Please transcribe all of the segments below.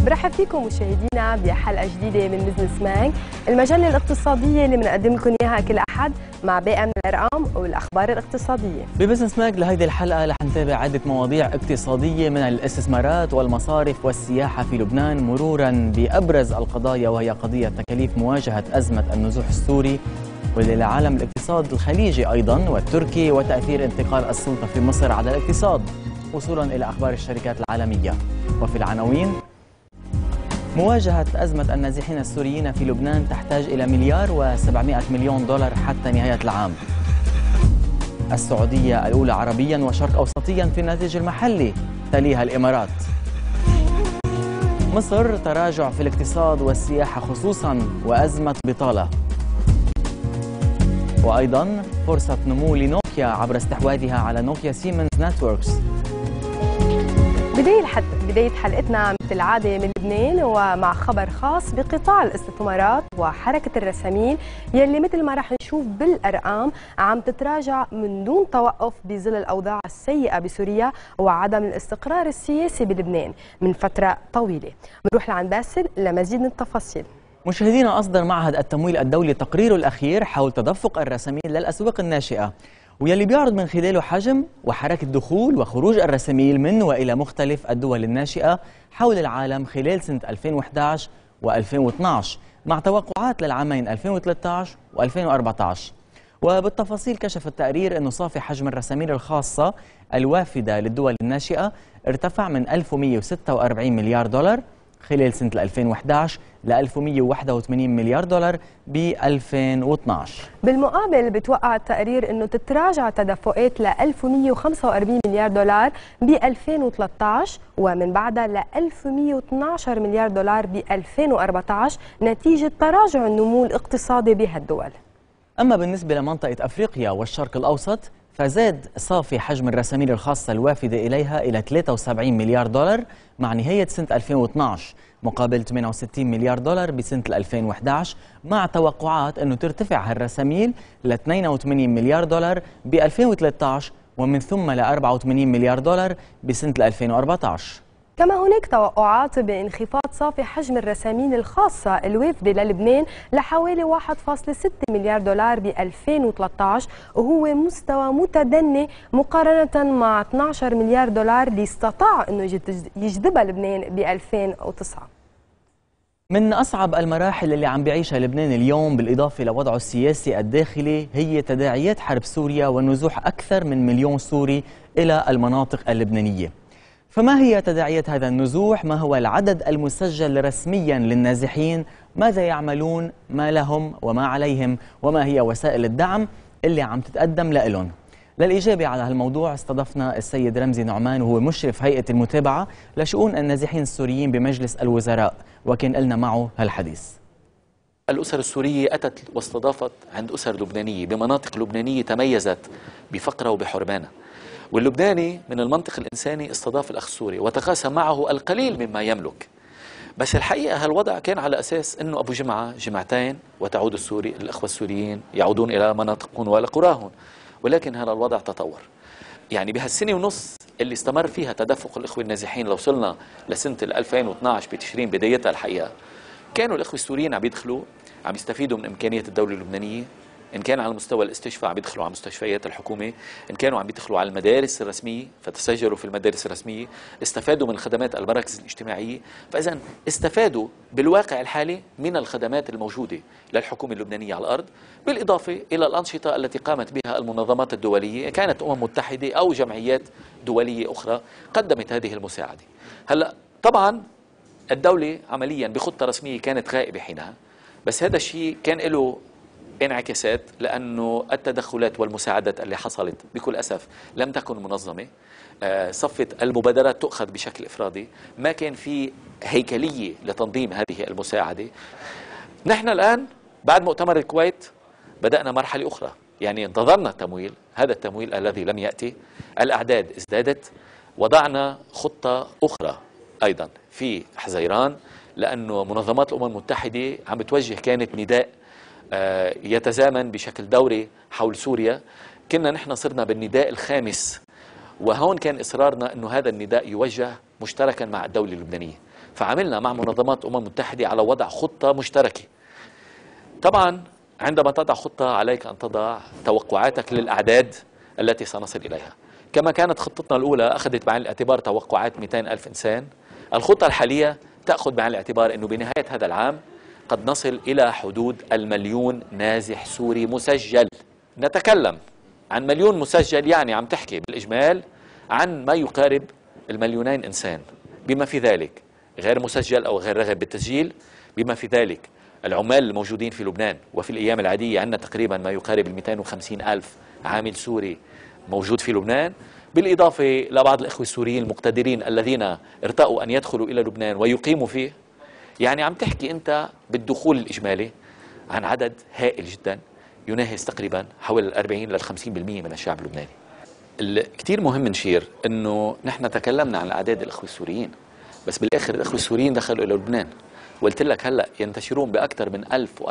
برحب فيكم مشاهدينا بحلقة جديدة من بزنس مان، المجلة الاقتصادية اللي بنقدم لكم اياها كل احد مع باقي من الارقام والاخبار الاقتصادية. ببزنس مان لهيدي الحلقة رح نتابع عدة مواضيع اقتصادية من الاستثمارات والمصارف والسياحة في لبنان، مرورا بأبرز القضايا وهي قضية تكاليف مواجهة أزمة النزوح السوري واللي لعالم الاقتصاد الخليجي أيضا والتركي، وتأثير انتقال السلطة في مصر على الاقتصاد، وصولا إلى أخبار الشركات العالمية. وفي العناوين: مواجهة أزمة النازحين السوريين في لبنان تحتاج إلى $1.7 مليار حتى نهاية العام. السعودية الأولى عربيا وشرق أوسطيا في الناتج المحلي، تليها الإمارات. مصر تراجع في الاقتصاد والسياحة خصوصا وأزمة بطالة. وأيضا فرصة نمو لنوكيا عبر استحواذها على نوكيا سيمنز نتوركس. بداية حلقتنا مثل العادة من لبنان ومع خبر خاص بقطاع الاستثمارات وحركة الرسامين يلي مثل ما رح نشوف بالأرقام عم تتراجع من دون توقف بظل الأوضاع السيئة بسوريا وعدم الاستقرار السياسي بلبنان من فترة طويلة. بنروح لعند باسل لمزيد من التفاصيل. مشاهدينا، أصدر معهد التمويل الدولي تقريره الأخير حول تدفق الرسامين للأسواق الناشئة، واللي بيعرض من خلاله حجم وحركة دخول وخروج الرساميل من وإلى مختلف الدول الناشئة حول العالم خلال سنة 2011 و2012 مع توقعات للعامين 2013 و2014. وبالتفاصيل كشف التقرير أنه صافي حجم الرساميل الخاصة الوافدة للدول الناشئة ارتفع من $1146 مليار خلال سنة 2011 ل $1181 مليار ب 2012. بالمقابل بتوقع التقرير انه تتراجع تدفقات ل $1145 مليار ب 2013 ومن بعدها ل $1112 مليار ب 2014 نتيجة تراجع النمو الاقتصادي بهالدول. أما بالنسبة لمنطقة أفريقيا والشرق الأوسط فزاد صافي حجم الرساميل الخاصة الوافدة إليها إلى $73 مليار مع نهاية سنة 2012 مقابل $68 مليار بسنة 2011 مع توقعات أنه ترتفع هالرساميل ل $82 مليار ب 2013 ومن ثم ل $84 مليار بسنة 2014. كما هناك توقعات بانخفاض صافي حجم الرسامين الخاصة الوافدة للبنان لحوالي $1.6 مليار ب 2013 وهو مستوى متدني مقارنة مع $12 مليار اللي استطاع أنه يجذبها لبنان ب 2009. من أصعب المراحل اللي عم بيعيشها لبنان اليوم بالإضافة لوضعه السياسي الداخلي هي تداعيات حرب سوريا ونزوح أكثر من 1,000,000 سوري إلى المناطق اللبنانية. فما هي تداعيات هذا النزوح؟ ما هو العدد المسجل رسميا للنازحين؟ ماذا يعملون؟ ما لهم وما عليهم؟ وما هي وسائل الدعم اللي عم تتقدم لهم؟ للإجابة على هالموضوع استضفنا السيد رمزي نعمان وهو مشرف هيئة المتابعة لشؤون النازحين السوريين بمجلس الوزراء، وكان لنا معه هالحديث. الأسر السورية أتت واستضافت عند أسر لبنانية بمناطق لبنانية تميزت بفقرة وبحرمانة، واللبناني من المنطق الإنساني استضاف الأخ السوري وتقاسم معه القليل مما يملك. بس الحقيقة هالوضع كان على أساس أنه أبو جمعتين وتعود الأخوة السوريين يعودون إلى مناطقهم وإلى قراهم، ولكن هذا الوضع تطور. يعني بهالسنة ونص اللي استمر فيها تدفق الإخوة النازحين، لو وصلنا لسنة 2012 بتشرين بدايتها الحقيقة كانوا الإخوة السوريين عم يدخلوا عم يستفيدوا من إمكانية الدولة اللبنانية، إن كان على مستوى الاستشفاء عم يدخلوا على مستشفيات الحكومة، إن كانوا عم يدخلوا على المدارس الرسمية فتسجلوا في المدارس الرسمية، استفادوا من خدمات المراكز الاجتماعية، فإذا استفادوا بالواقع الحالي من الخدمات الموجودة للحكومة اللبنانية على الأرض، بالإضافة إلى الأنشطة التي قامت بها المنظمات الدولية، كانت متحدة أو جمعيات دولية أخرى قدمت هذه المساعدة. هلأ طبعا الدولة عمليا بخطة رسمية كانت غائبة حينها، بس هذا الشيء كان له انعكاسات لأنه التدخلات والمساعدات اللي حصلت بكل أسف لم تكن منظمة. صفت المبادرات تؤخذ بشكل إفرادي، ما كان في هيكلية لتنظيم هذه المساعدة. نحن الآن بعد مؤتمر الكويت بدأنا مرحلة أخرى، يعني انتظرنا التمويل، هذا التمويل الذي لم يأتي، الأعداد ازدادت، وضعنا خطة أخرى أيضا في حزيران لأنه منظمات الأمم المتحدة عم بتوجه كانت نداء يتزامن بشكل دوري حول سوريا. كنا نحن صرنا بالنداء الخامس وهون كان إصرارنا أنه هذا النداء يوجه مشتركا مع الدولة اللبنانية، فعملنا مع منظمات متحدة على وضع خطة مشتركة. طبعا عندما تضع خطة عليك أن تضع توقعاتك للأعداد التي سنصل إليها. كما كانت خطتنا الأولى أخذت بعين الاعتبار توقعات 200,000 إنسان، الخطة الحالية تأخذ بعين الاعتبار أنه بنهاية هذا العام قد نصل إلى حدود 1,000,000 نازح سوري مسجل. نتكلم عن 1,000,000 مسجل، يعني عم تحكي بالإجمال عن ما يقارب 2,000,000 إنسان، بما في ذلك غير مسجل أو غير راغب بالتسجيل، بما في ذلك العمال الموجودين في لبنان. وفي الأيام العادية عندنا تقريبا ما يقارب 250,000 عامل سوري موجود في لبنان، بالإضافة لبعض الإخوة السوريين المقتدرين الذين ارتأوا أن يدخلوا إلى لبنان ويقيموا فيه. يعني عم تحكي أنت بالدخول الإجمالي عن عدد هائل جدا يناهز تقريبا حوالي 40 إلى 50% من الشعب اللبناني. كتير مهم نشير أنه نحن تكلمنا عن أعداد الإخوة السوريين، بس بالآخر الإخوة السوريين دخلوا إلى لبنان، وقلت لك هلأ ينتشرون بأكثر من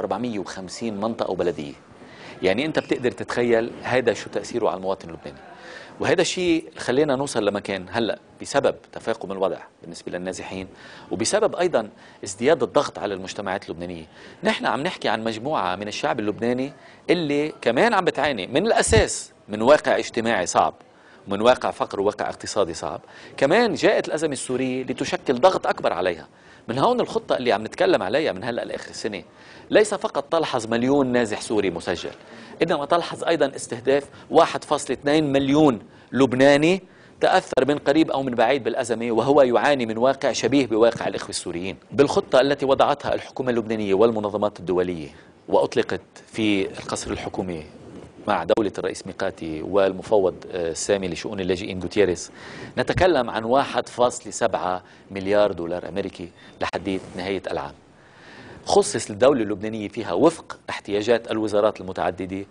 1450 منطقة وبلدية. يعني أنت بتقدر تتخيل هذا شو تأثيره على المواطن اللبناني. وهذا الشيء خلينا نوصل لمكان هلأ بسبب تفاقم الوضع بالنسبة للنازحين، وبسبب أيضا ازدياد الضغط على المجتمعات اللبنانية. نحن عم نحكي عن مجموعة من الشعب اللبناني اللي كمان عم بتعاني من الأساس من واقع اجتماعي صعب، من واقع فقر وواقع اقتصادي صعب. كمان جاءت الأزمة السورية لتشكل ضغط أكبر عليها. من هون الخطة اللي عم نتكلم عليها من هلأ لآخر السنة ليس فقط تلحظ 1,000,000 نازح سوري مسجل، إنما تلحظ أيضا استهداف 1.2 مليون لبناني تأثر من قريب أو من بعيد بالأزمة، وهو يعاني من واقع شبيه بواقع الإخوة السوريين. بالخطة التي وضعتها الحكومة اللبنانية والمنظمات الدولية وأطلقت في القصر الحكومي مع دولة الرئيس ميقاتي والمفوض السامي لشؤون اللاجئين غوتيريس، نتكلم عن 1.7 مليار دولار أمريكي لحد نهاية العام. خصص للدولة اللبنانية فيها وفق احتياجات الوزارات المتعددة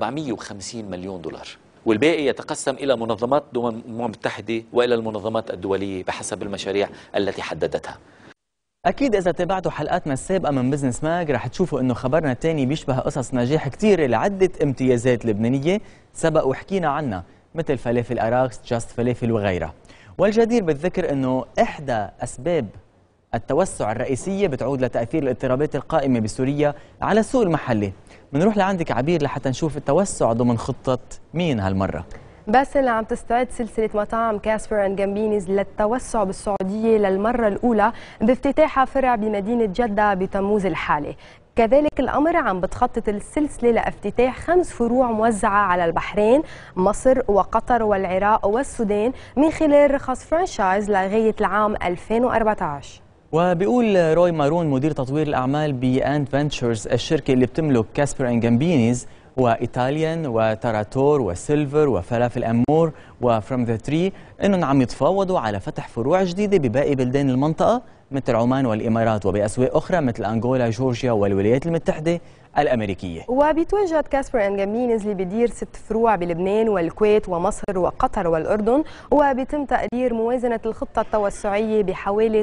450 مليون دولار، والباقي يتقسم إلى منظمات الأمم المتحدة وإلى المنظمات الدولية بحسب المشاريع التي حددتها. أكيد إذا تابعتوا حلقاتنا السابقة من بزنس ماج رح تشوفوا إنه خبرنا الثاني بيشبه قصص نجاح كتير لعدة امتيازات لبنانية سبق وحكينا عنها، مثل فلافل أراكس، جاست فلافل وغيرها. والجدير بالذكر إنه إحدى أسباب التوسع الرئيسية بتعود لتأثير الاضطرابات القائمة بسوريا على السوق المحلي. بنروح لعندك عبير لحتى نشوف التوسع ضمن خطة مين هالمرة. باسل، عم تستعد سلسلة مطاعم كاسبر اند جامبينيز للتوسع بالسعودية للمرة الأولى بافتتاحها فرع بمدينة جدة بتموز الحالي. كذلك الأمر عم بتخطط السلسلة لافتتاح 5 فروع موزعة على البحرين، مصر وقطر والعراق والسودان من خلال رخص فرانشايز لغاية العام 2014. وبيقول روي مارون مدير تطوير الأعمال بأند فنتشرز الشركة اللي بتملك كاسبر اند جامبينيز وإيطاليان وتاراتور وسيلفر وفلافل أمور وفروم ذا تري إنهم عم يتفاوضوا على فتح فروع جديدة بباقي بلدان المنطقة مثل عمان والإمارات وبأسواق أخرى مثل أنغولا، جورجيا والولايات المتحدة الأمريكية. وبيتواجد كاسبر اند جامبينيز اللي بدير 6 فروع بلبنان والكويت ومصر وقطر والأردن، وبيتم تقدير موازنة الخطة التوسعية بحوالي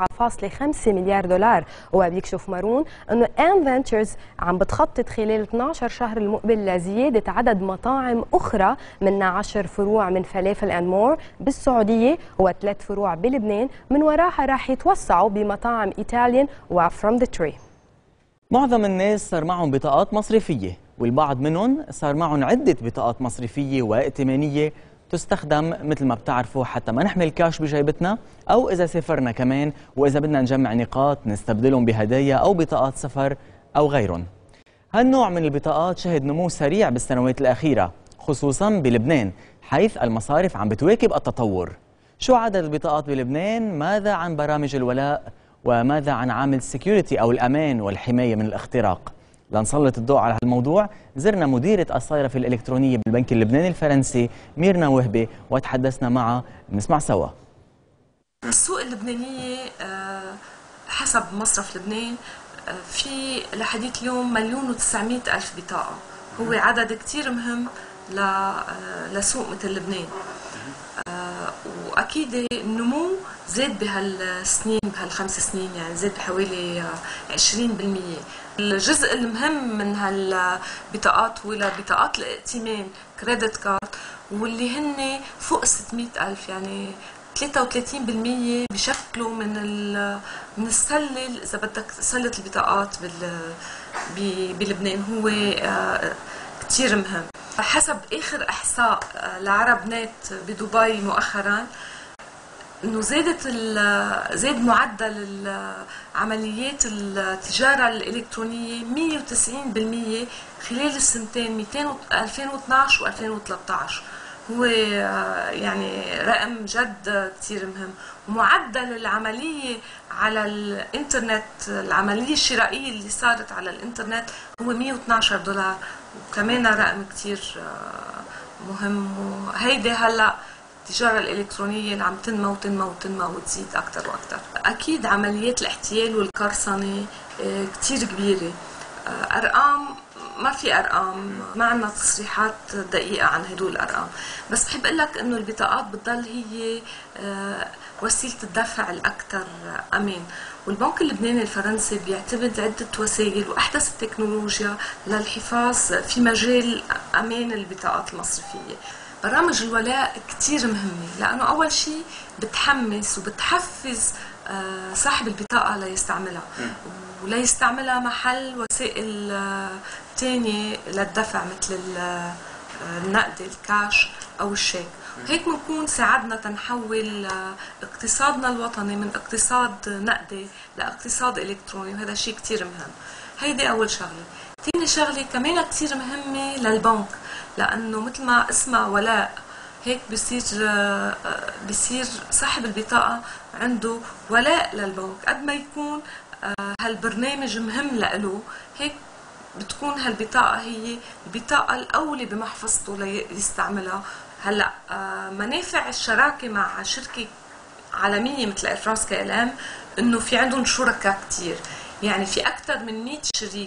9.5 مليار دولار. وبيكشف مارون أنه أند فنتشرز عم بتخطط خلال 12 شهر المقبل لزيادة عدد مطاعم أخرى، منها 10 فروع من فلافل أند مور بالسعودية و3 فروع بلبنان. من وراها راح يتوسعوا بمطاعم إيطاليان وفروم ذا تري. معظم الناس صار معهم بطاقات مصرفية، والبعض منهم صار معهم عدة بطاقات مصرفية وائتمانية تستخدم مثل ما بتعرفوا حتى ما نحمل كاش بجيبتنا، أو إذا سافرنا كمان وإذا بدنا نجمع نقاط نستبدلهم بهدايا أو بطاقات سفر أو غيرهم. هالنوع من البطاقات شهد نمو سريع بالسنوات الأخيرة خصوصا بلبنان، حيث المصارف عم بتواكب التطور. شو عدد البطاقات بلبنان؟ ماذا عن برامج الولاء؟ وماذا عن عامل السكيورتي أو الأمان والحماية من الاختراق؟ لنسلط الضوء على هالموضوع زرنا مديرة الصيرفة الإلكترونية بالبنك اللبناني الفرنسي ميرنا وهبة وتحدثنا معها. نسمع سوا. السوق اللبنانية حسب مصرف لبنان في لحديت اليوم 1,900,000 بطاقة، هو عدد كتير مهم لسوق مثل لبنان. واكيد النمو زاد بهالسنين، بهال5 سنين، يعني زاد بحوالي 20%. الجزء المهم من هالبطاقات هو بطاقات الائتمان كريدت كارد، واللي هن فوق 600,000، يعني 33% بشكلوا من السلة، إذا بدك سلة البطاقات بلبنان. هو كتير مهم. حسب آخر إحصاء لعرب نت بدبي مؤخرا، انه زاد معدل عمليات التجاره الالكترونيه 190% خلال السنتين 2012 و2013. هو يعني رقم جد كثير مهم. ومعدل العمليه على الانترنت، العمليه الشرائيه اللي صارت على الانترنت هو $112، وكمان رقم كثير مهم. وهيدي هلا التجارة الإلكترونية اللي عم تنمى وتنمى وتنمى وتزيد أكثر وأكثر. أكيد عمليات الاحتيال والقرصنة كتير كبيرة. أرقام ما في أرقام، ما عندنا تصريحات دقيقة عن هدول الأرقام، بس بحب أقول لك إنه البطاقات بتضل هي وسيلة الدفع الأكثر أمان. والبنك اللبناني الفرنسي بيعتمد عدة وسائل وأحدث التكنولوجيا للحفاظ في مجال أمان البطاقات المصرفية. برامج الولاء كتير مهمة، لأنه أول شيء بتحمس وبتحفز صاحب البطاقة ليستعملها، وليستعملها محل وسائل تانية للدفع مثل النقد، الكاش أو الشيك. هيك بنكون ساعدنا تنحول اقتصادنا الوطني من اقتصاد نقدي لاقتصاد إلكتروني، وهذا شيء كتير مهم. هيدي أول شغلة. ثاني شغلة كمان كتير مهمة للبنك، لأنه مثل ما اسمها ولاء، هيك بصير صاحب البطاقة عنده ولاء للبنك. قد ما يكون هالبرنامج مهم له، هيك بتكون هالبطاقة هي البطاقة الأولى بمحفظته ليستعملها. هلا منافع الشراكة مع شركة عالمية مثل اير فرانس KLM انه في عندهم شركاء كتير، يعني في أكثر من 100 شريك.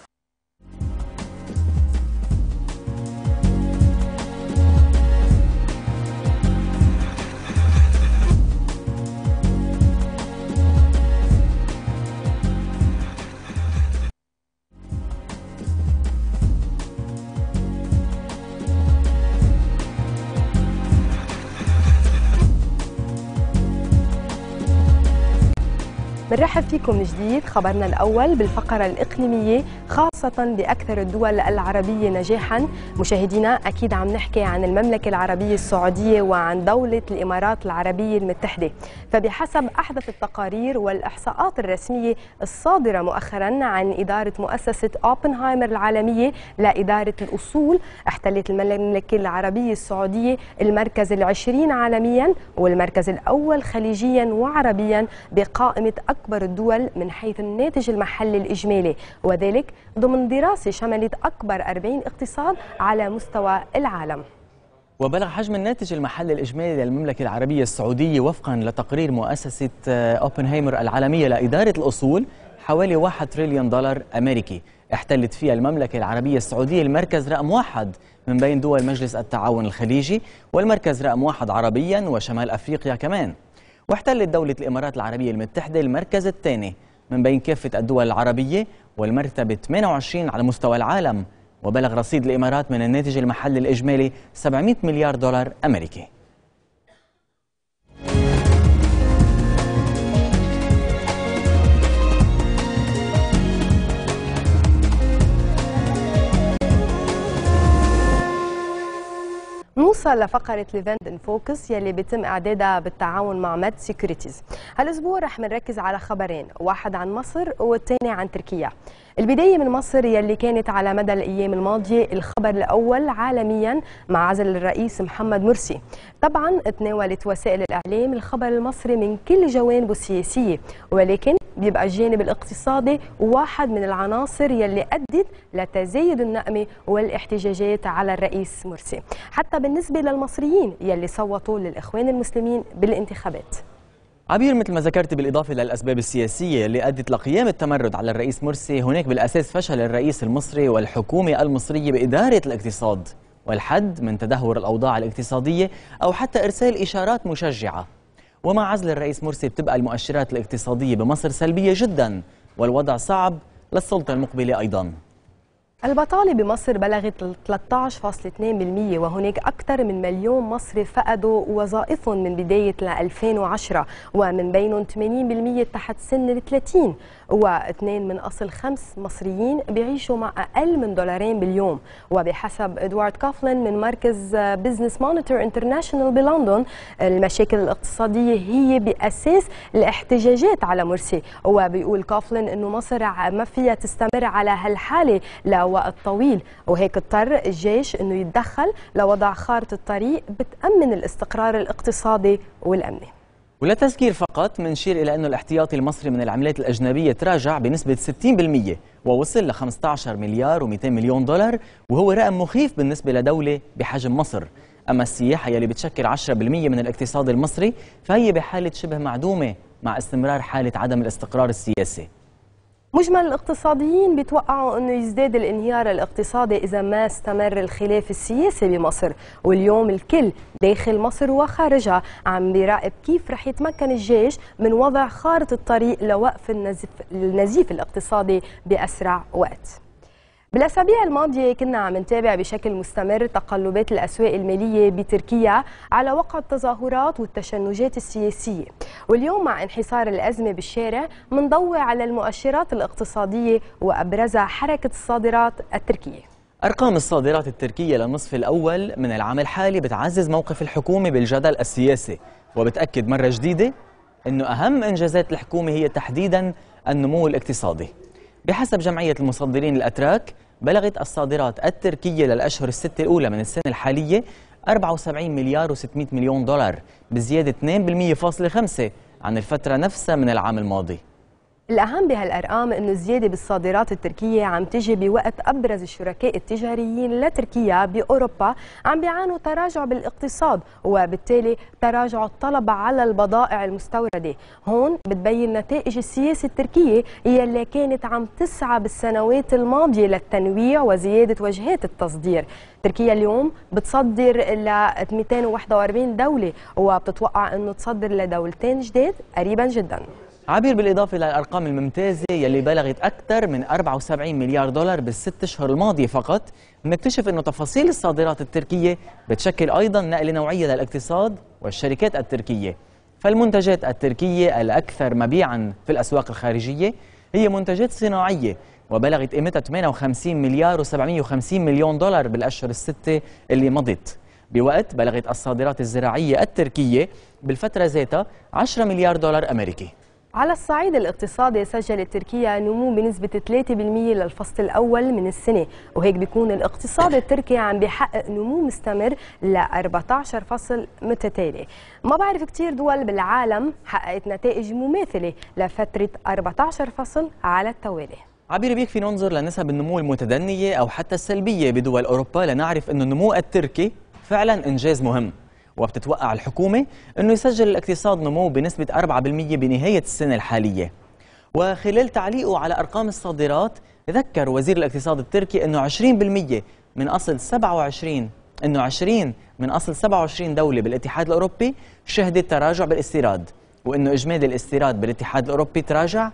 بنرحب فيكم من جديد. خبرنا الأول بالفقرة الإقليمية، خاصة بأكثر الدول العربية نجاحا. مشاهدينا أكيد عم نحكي عن المملكة العربية السعودية وعن دولة الإمارات العربية المتحدة. فبحسب أحدث التقارير والإحصاءات الرسمية الصادرة مؤخرا عن إدارة مؤسسة أوبنهايمر العالمية لإدارة الأصول، احتلت المملكة العربية السعودية المركز ال20 عالميا والمركز الأول خليجيا وعربيا بقائمة أكبر الدول من حيث الناتج المحلي الإجمالي، وذلك ضمن دراسة شملت أكبر 40 اقتصاد على مستوى العالم. وبلغ حجم الناتج المحلي الإجمالي للمملكة العربية السعودية وفقا لتقرير مؤسسة أوبنهايمر العالمية لإدارة الأصول حوالي $1 تريليون أمريكي. احتلت فيها المملكة العربية السعودية المركز رقم 1 من بين دول مجلس التعاون الخليجي، والمركز رقم 1 عربيا وشمال أفريقيا كمان. واحتلت دولة الإمارات العربية المتحدة المركز الثاني من بين كافة الدول العربية والمرتبة 28 على مستوى العالم. وبلغ رصيد الإمارات من الناتج المحلي الإجمالي $700 مليار أمريكي. نوصل لفقرة ليفنت ان فوكس يلي بيتم اعدادها بالتعاون مع ميد سيكوريتيز. هالاسبوع رح نركز على خبرين، واحد عن مصر والثاني عن تركيا. البداية من مصر يلي كانت على مدى الأيام الماضية الخبر الأول عالميا مع عزل الرئيس محمد مرسي. طبعا تناولت وسائل الإعلام الخبر المصري من كل جوانبه السياسية، ولكن بيبقى الجانب الاقتصادي واحد من العناصر يلي أدت لتزايد النقمة والاحتجاجات على الرئيس مرسي، حتى بالنسبة للمصريين يلي صوتوا للإخوان المسلمين بالانتخابات. عبير، مثل ما ذكرت بالإضافة للأسباب السياسية اللي أدت لقيام التمرد على الرئيس مرسي، هناك بالأساس فشل الرئيس المصري والحكومة المصرية بإدارة الاقتصاد والحد من تدهور الأوضاع الاقتصادية أو حتى إرسال إشارات مشجعة. ومع عزل الرئيس مرسي بتبقى المؤشرات الاقتصادية بمصر سلبية جدا، والوضع صعب للسلطة المقبلة أيضا. البطالة بمصر بلغت 13.2%، وهناك أكثر من مليون مصري فقدوا وظائفهم من بداية 2010، ومن بينهم 80% تحت سن 30، و2 من أصل 5 مصريين بيعيشوا مع أقل من $2 باليوم. وبحسب إدوارد كوفلين من مركز بزنس مونيتور انترناشونال بلندن، المشاكل الاقتصادية هي بأساس الاحتجاجات على مرسي. وبيقول كوفلين إنه مصر ما فيها تستمر على هالحالة لوقت طويل، وهيك اضطر الجيش إنه يتدخل لوضع خارطة طريق بتأمن الاستقرار الاقتصادي والأمني. وللتذكير فقط منشير إلى أنه الاحتياطي المصري من العملات الأجنبية تراجع بنسبة 60% ووصل ل 15 مليار و200 مليون دولار، وهو رقم مخيف بالنسبة لدولة بحجم مصر. أما السياحة يلي بتشكل 10% من الاقتصاد المصري فهي بحالة شبه معدومة مع استمرار حالة عدم الاستقرار السياسي. مجمل الاقتصاديين بيتوقعوا أنه يزداد الانهيار الاقتصادي إذا ما استمر الخلاف السياسي بمصر، واليوم الكل داخل مصر وخارجها عم بيراقب كيف رح يتمكن الجيش من وضع خارطة الطريق لوقف النزيف الاقتصادي بأسرع وقت. بالأسابيع الماضية كنا عم نتابع بشكل مستمر تقلبات الأسواق المالية بتركيا على وقع التظاهرات والتشنجات السياسية، واليوم مع انحسار الأزمة بالشارع منضوي على المؤشرات الاقتصادية وأبرزها حركة الصادرات التركية. أرقام الصادرات التركية للنصف الأول من العام الحالي بتعزز موقف الحكومة بالجدل السياسي، وبتأكد مرة جديدة أنه أهم إنجازات الحكومة هي تحديدا النمو الاقتصادي. بحسب جمعية المصدرين الأتراك بلغت الصادرات التركية للأشهر الستة الأولى من السنة الحالية 74 مليار و600 مليون دولار، بزيادة 2.5% عن الفترة نفسها من العام الماضي. الأهم بهالأرقام أنه الزيادة بالصادرات التركية عم تجي بوقت أبرز الشركاء التجاريين لتركيا بأوروبا عم بيعانوا تراجع بالاقتصاد، وبالتالي تراجع الطلب على البضائع المستوردة. هون بتبين نتائج السياسة التركية يلي كانت عم تسعى بالسنوات الماضية للتنويع وزيادة وجهات التصدير. تركيا اليوم بتصدر ل 241 دولة، وبتتوقع أنه تصدر لدولتين جداد قريبا جدا. عبير، بالإضافة للأرقام الممتازة يلي بلغت أكثر من 74 مليار دولار بالست أشهر الماضية فقط، بنكتشف أنه تفاصيل الصادرات التركية بتشكل أيضا نقلة نوعية للاقتصاد والشركات التركية. فالمنتجات التركية الأكثر مبيعا في الأسواق الخارجية هي منتجات صناعية، وبلغت قيمتها 58 مليار و750 مليون دولار بالأشهر الستة اللي مضت، بوقت بلغت الصادرات الزراعية التركية بالفترة ذاتها 10 مليار دولار أمريكي. على الصعيد الاقتصادي سجلت تركيا نمو بنسبة 3% للفصل الأول من السنة، وهيك بيكون الاقتصاد التركي عم بيحقق نمو مستمر ل 14 فصل متتالي. ما بعرف كتير دول بالعالم حققت نتائج مماثلة لفترة 14 فصل على التوالي. عبير، بيكفي ننظر لنسب النمو المتدنية أو حتى السلبية بدول أوروبا لنعرف أن النمو التركي فعلا إنجاز مهم، وبتتوقع الحكومة أنه يسجل الاقتصاد نمو بنسبة 4% بنهاية السنة الحالية. وخلال تعليقه على أرقام الصادرات ذكر وزير الاقتصاد التركي أنه 20% من أصل 27 دولة بالاتحاد الأوروبي شهدت تراجع بالاستيراد، وأنه إجمالي الاستيراد بالاتحاد الأوروبي تراجع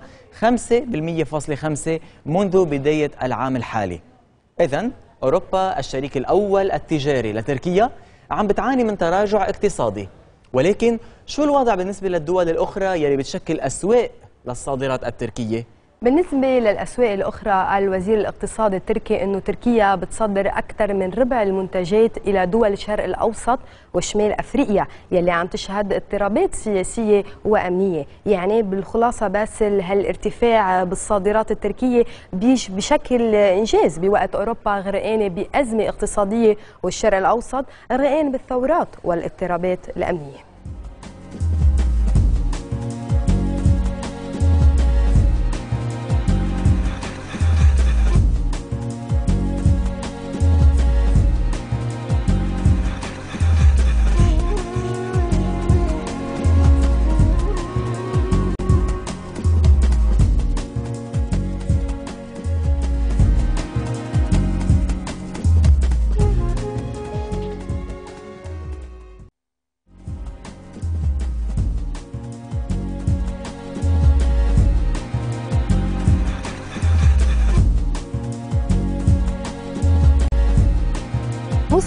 5.5% منذ بداية العام الحالي. إذن أوروبا الشريك الأول التجاري لتركيا عم بتعاني من تراجع اقتصادي، ولكن شو الوضع بالنسبة للدول الأخرى يلي بتشكل أسواق للصادرات التركية؟ بالنسبة للأسواق الأخرى قال وزير الاقتصاد التركي أنه تركيا بتصدر أكثر من ربع المنتجات إلى دول الشرق الأوسط وشمال أفريقيا يلي عم تشهد اضطرابات سياسية وأمنية. يعني بالخلاصة بس هالارتفاع بالصادرات التركية بيش بشكل إنجاز بوقت أوروبا غرقانة بأزمة اقتصادية والشرق الأوسط غرقان بالثورات والاضطرابات الأمنية.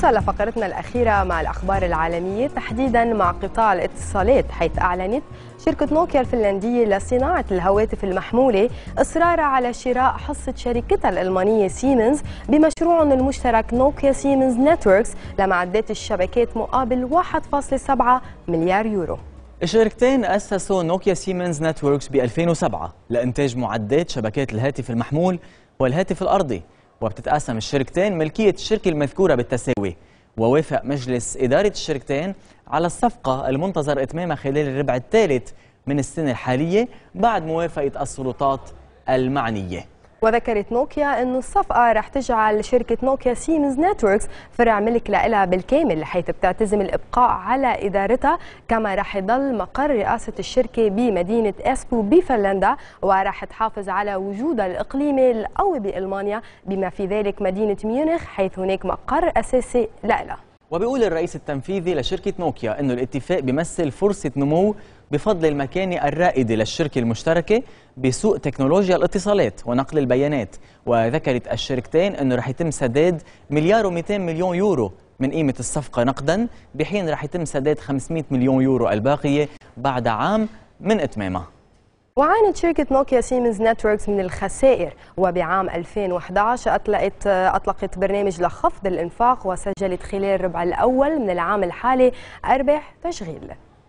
نوصل لفقرتنا الأخيرة مع الأخبار العالمية، تحديدا مع قطاع الاتصالات، حيث أعلنت شركة نوكيا الفنلندية لصناعة الهواتف المحمولة إصرارها على شراء حصة شركتها الألمانية سيمنز بمشروعهم المشترك نوكيا سيمنز نتوركس لمعدات الشبكات مقابل 1.7 مليار يورو. الشركتين أسسوا نوكيا سيمنز نتوركس ب 2007 لإنتاج معدات شبكات الهاتف المحمول والهاتف الأرضي، وبتتقاسم الشركتين ملكية الشركة المذكورة بالتساوي. ووافق مجلس إدارة الشركتين على الصفقة المنتظر إتمامها خلال الربع الثالث من السنة الحالية بعد موافقة السلطات المعنية. وذكرت نوكيا أن الصفقة رح تجعل شركة نوكيا سيمنز نتوركس فرع ملك لها بالكامل، حيث بتعتزم الإبقاء على إدارتها، كما رح يضل مقر رئاسة الشركة بمدينة إسبو بفنلندا، ورح تحافظ على وجودها الإقليمي القوي بألمانيا بما في ذلك مدينة ميونخ، حيث هناك مقر أساسي لها. وبيقول الرئيس التنفيذي لشركة نوكيا أنه الاتفاق بيمثل فرصة نمو بفضل المكانة الرائدة للشركة المشتركة بسوق تكنولوجيا الاتصالات ونقل البيانات. وذكرت الشركتين أنه رح يتم سداد 1.2 مليار يورو من قيمة الصفقة نقدا، بحين رح يتم سداد 500 مليون يورو الباقية بعد عام من إتمامها. وعانت شركة نوكيا سيمنز نتوركس من الخسائر، وبعام 2011 أطلقت برنامج لخفض الإنفاق، وسجلت خلال الربع الأول من العام الحالي أرباح تشغيل.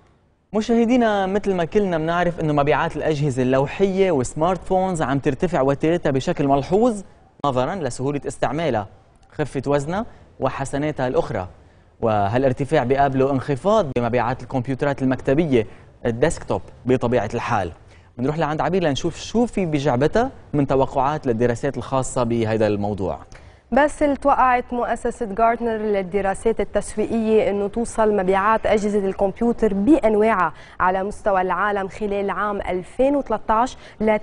مشاهدينا، مثل ما كلنا بنعرف انه مبيعات الاجهزه اللوحيه والسمارت فونز عم ترتفع وتيرتها بشكل ملحوظ نظرا لسهوله استعمالها، خفه وزنها وحسناتها الاخرى. وهالارتفاع بيقابله انخفاض بمبيعات الكمبيوترات المكتبيه الديسكتوب بطبيعه الحال. بنروح لعند عبير لنشوف شو في بجعبتها من توقعات للدراسات الخاصه بهذا الموضوع. بس توقعت مؤسسة غارتنر للدراسات التسويقية أنه توصل مبيعات أجهزة الكمبيوتر بأنواعها على مستوى العالم خلال عام 2013 ل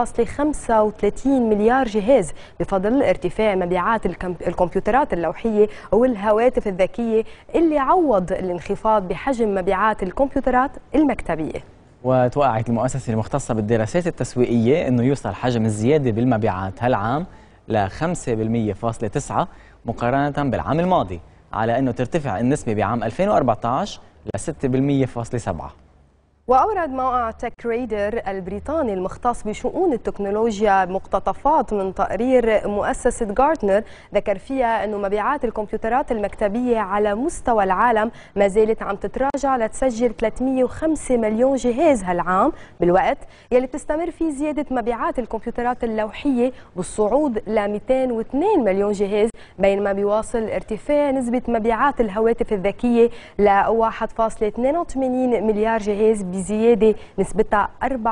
2.35 مليار جهاز، بفضل ارتفاع مبيعات الكمبيوترات اللوحية والهواتف الذكية اللي عوض الانخفاض بحجم مبيعات الكمبيوترات المكتبية. وتوقعت المؤسسة المختصة بالدراسات التسويقية أنه يوصل حجم الزيادة بالمبيعات هالعام ل 5.9 مقارنة بالعام الماضي، على أنه ترتفع النسبة بعام 2014 ل 6.7. وأورد موقع تك ريدر البريطاني المختص بشؤون التكنولوجيا مقتطفات من تقرير مؤسسة غارتنر ذكر فيها أنه مبيعات الكمبيوترات المكتبية على مستوى العالم ما زالت عم تتراجع لتسجل 305 مليون جهاز هالعام، بالوقت يلي بتستمر فيه زيادة مبيعات الكمبيوترات اللوحية بالصعود ل 202 مليون جهاز، بينما بيواصل ارتفاع نسبة مبيعات الهواتف الذكية ل 1.82 مليار جهاز بزيادة نسبتها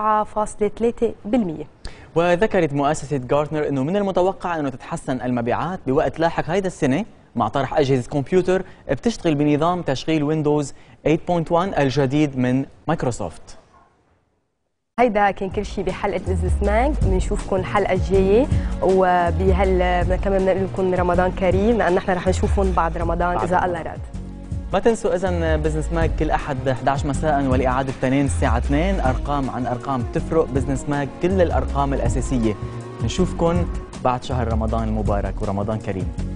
4.3%. وذكرت مؤسسة غارتنر أنه من المتوقع أنه تتحسن المبيعات بوقت لاحق هيدا السنة مع طرح أجهزة كمبيوتر بتشتغل بنظام تشغيل ويندوز 8.1 الجديد من مايكروسوفت. هيدا كان كل شيء بحلقة بزنس مان، بنشوفكم الحلقة الجاية، كمان بنقول لكم رمضان كريم لأن نحن رح نشوفكم بعد رمضان إذا الله راد. ما تنسوا إذن بزنس ماج كل أحد 11 مساء والإعادة تنين الساعة 2، أرقام عن أرقام تفرق. بزنس ماج كل الأرقام الأساسية. نشوفكم بعد شهر رمضان المبارك ورمضان كريم.